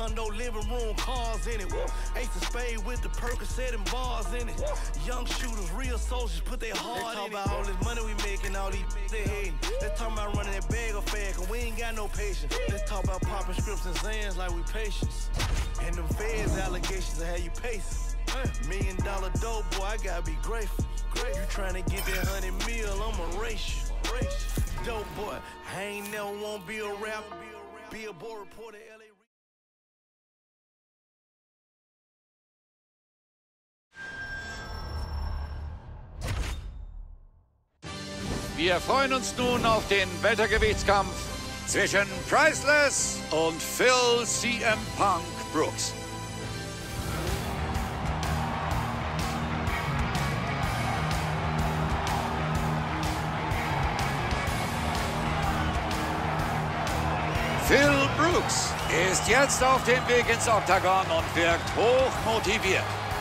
condo, living room, cars in it. Ace of spade with the Percocet and bars in it. Young shooters, real soldiers, put their heart in it. Let's talk about all this money we making, all these they hating. Let's talk about running that bag of fad, cause we ain't got no patience. Let's talk about popping scripts and Zans like we patience. And them feds allegations of how you pacing. $1 million dope, boy, I gotta be grateful. You trying to get that 100 mil, I'ma race you. Dope boy, I ain't never wanna be a rapper. Billboard reporter, LA. Wir freuen uns nun auf den Weltergewichtskampf zwischen Priceless und Phil CM Punk Brooks. Phil Brooks ist jetzt auf dem Weg ins Oktagon und wirkt hoch motiviert.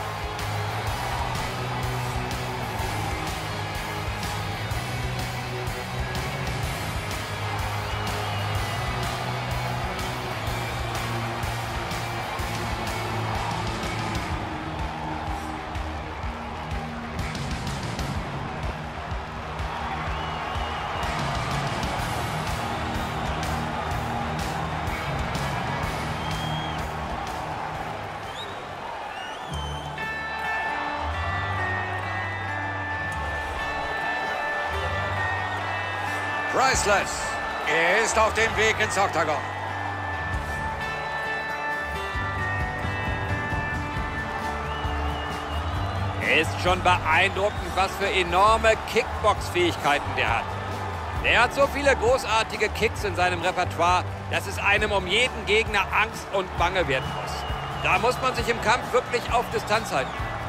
Priceless ist auf dem Weg ins Oktagon. Ist schon beeindruckend, was für enorme Kickbox-Fähigkeiten der hat. Der hat so viele großartige Kicks in seinem Repertoire, dass es einem um jeden Gegner Angst und Bange werden muss. Da muss man sich im Kampf wirklich auf Distanz halten.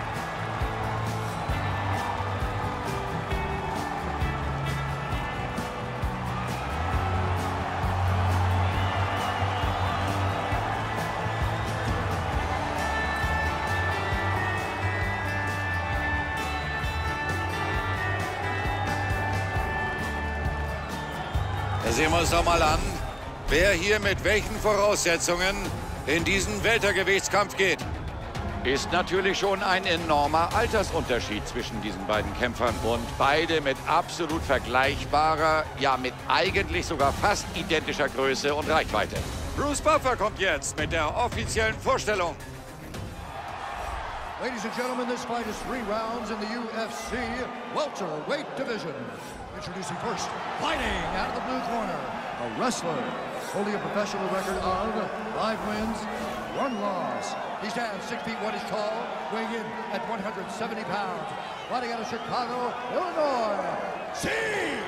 Sehen wir uns doch mal an, wer hier mit welchen Voraussetzungen in diesen Weltergewichtskampf geht. Ist natürlich schon ein enormer Altersunterschied zwischen diesen beiden Kämpfern und beide mit absolut vergleichbarer, ja mit eigentlich sogar fast identischer Größe und Reichweite. Bruce Buffer kommt jetzt mit der offiziellen Vorstellung. Ladies and gentlemen, this fight is 3 rounds in the UFC welterweight division. Introducing first, fighting out of the blue corner, a wrestler holding a professional record of 5 wins, 1 loss. He stands 6 feet 1 inch tall, weighing in at 170 pounds. Fighting out of Chicago, Illinois, CM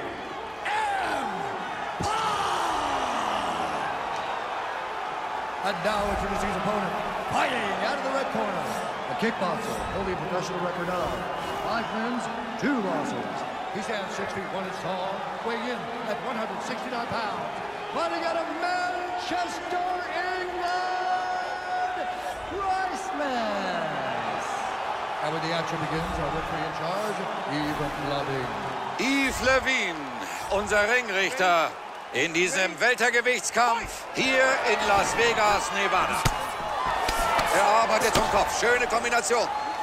Punk! And now introducing his opponent, fighting out of the red corner, a kickboxer holding a professional record of 5 wins, 2 losses. He stands 6 feet 1 inch tall, weighing in at 169 pounds. Fighting out of Manchester, England, Priceless. And when the action begins, our referee in charge, Yves Lavigne. Yves Lavigne, unser Ringrichter in diesem Weltergewichtskampf hier in Las Vegas, Nevada. Er arbeitet zum Kopf, schöne Kombination.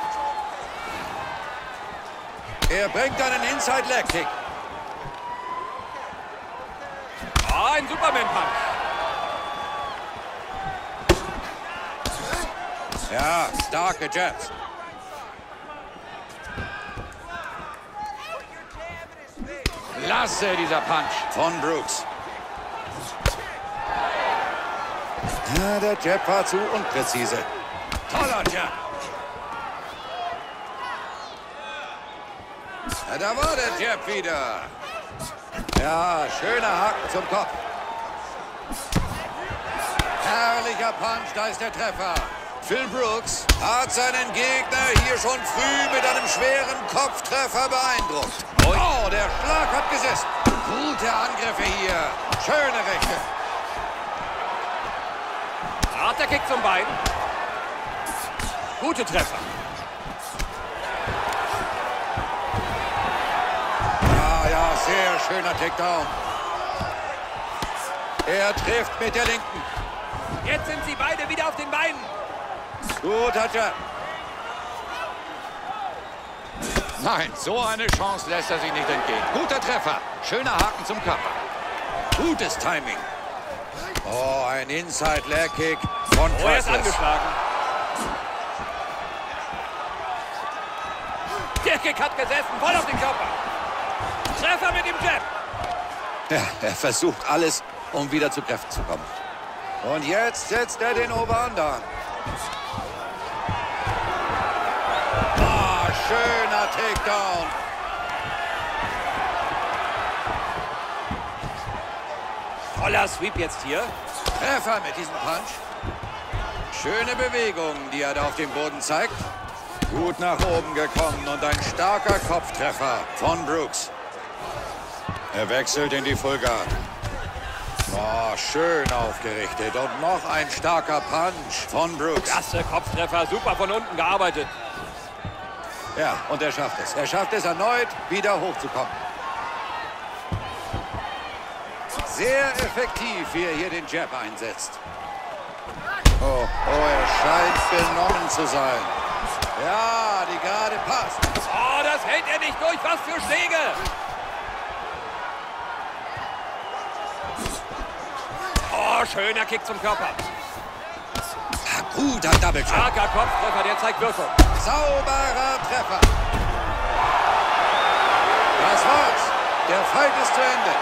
Er bringt einen Inside-Leg-Kick. Oh, ein Superman-Punch. Ja, starke Jabs. Klasse, dieser Punch von Brooks. Ja, der Jab war zu unpräzise. Toller Jab. Ja, da war der Jab wieder. Ja, schöner Haken zum Kopf. Herrlicher Punch, da ist der Treffer. Phil Brooks hat seinen Gegner hier schon früh mit einem schweren Kopftreffer beeindruckt. Oh, der Schlag hat gesessen. Gute Angriffe hier. Schöne Rechte. Harter Kick zum Bein. Gute Treffer. Ja, sehr schöner Takedown. Er trifft mit der linken. Jetzt sind sie beide wieder auf dem Guter Jab. Nein, so eine Chance lässt er sich nicht entgehen. Guter Treffer. Schöner Haken zum Körper. Gutes Timing. Oh, ein Inside-Leg-Kick von Oh, er ist Priceless. angeschlagen. Der Kick hat gesessen, voll auf den Körper. Treffer mit dem Jab. Ja, er versucht alles, um wieder zu Kräften zu kommen. Und jetzt setzt er den Over-Under. Ah, schöner Takedown. Toller Sweep jetzt hier. Treffer mit diesem Punch. Schöne Bewegung, die er da auf dem Boden zeigt. Gut nach oben gekommen und ein starker Kopftreffer von Brooks. Er wechselt in die Full Guard. Oh, schön aufgerichtet und noch ein starker Punch von Brooks. Klasse Kopftreffer, super von unten gearbeitet. Ja, und er schafft es. Er schafft es erneut, wieder hochzukommen. Sehr effektiv, wie er hier den Jab einsetzt. Oh, er scheint benommen zu sein. Ja, die Gerade passt. Oh, das hält er nicht durch. Was für Schläge. Oh, schöner Kick zum Körper. Guter Double Jab. Starker Kopftreffer, der zeigt Wirkung. Sauberer Treffer. Das war's. Der Fight ist zu Ende.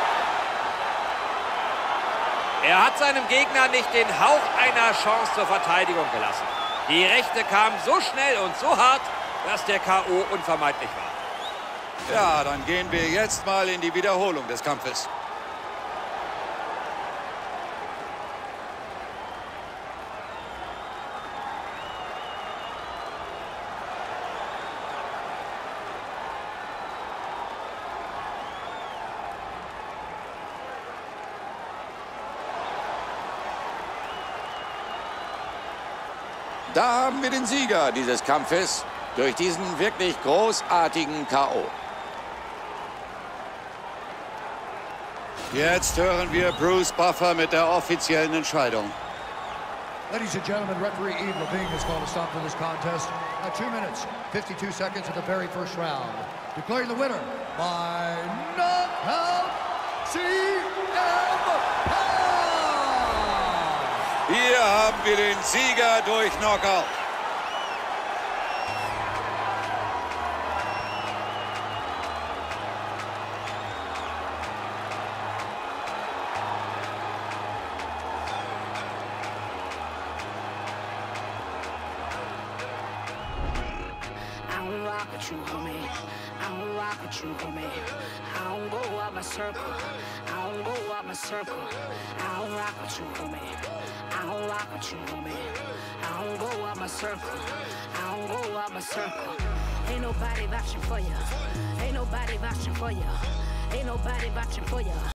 Er hat seinem Gegner nicht den Hauch einer Chance zur Verteidigung gelassen. Die Rechte kam so schnell und so hart, dass der K.O. unvermeidlich war. Ja, dann gehen wir jetzt mal in die Wiederholung des Kampfes. Da haben wir den Sieger dieses Kampfes durch diesen wirklich großartigen K.O. Jetzt hören wir Bruce Buffer mit der offiziellen Entscheidung. Ladies and gentlemen, referee Eve Levine has called a stop to this contest at 2 minutes, 52 seconds of the very first round. Declaring the winner by knockout, CM Punk! Hier haben wir den Sieger durch Knockout. With you, homie. I don't rock with you, homie. I don't go out my circle. I don't go out my circle. I don't rock with you, homie. I don't rock with you, homie. I don't go out my circle. I don't go out my circle. Ain't nobody vouching for you. Ain't nobody vouching for you. Ain't nobody vouching for you.